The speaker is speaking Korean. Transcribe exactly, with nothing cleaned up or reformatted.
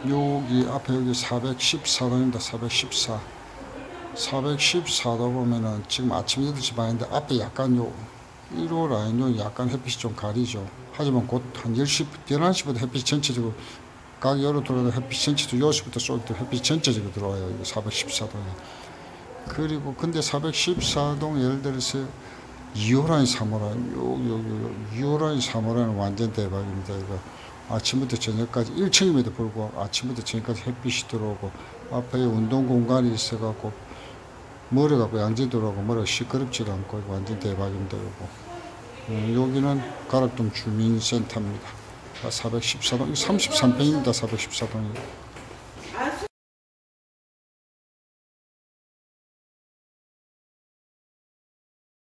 여기 앞에 여기 사백십사 동입니다. 사백십사. 사백십사 도 보면은 지금 아침 여덟 시 반인데 앞에 약간 요 일 호 라인 요 약간 햇빛이 좀 가리죠. 하지만 곧 한 열 시, 열한 시부터 햇빛이 전체적으로 가게 열어 들어도 햇빛 전체적으로 열 시부터 쏠 때 햇빛 전체적으로 들어와요. 이거 사백십사 동에. 그리고 근데 사백십사 동 예를 들어서 이 호 라인, 삼 호 라인, 요, 요, 요, 이 호 라인, 삼 호 라인은 완전 대박입니다. 이거 아침부터 저녁까지 일 층임에도 불구하고 아침부터 저녁까지 햇빛이 들어오고 앞에 운동 공간이 있어갖고 머리가 양지 들어오고 머리가 시끄럽지도 않고 완전 대박입니다. 요거. 음, 여기는 가락동 주민센터입니다. 사백십사 동, 삼십삼 평입니다. 사백십사 동이.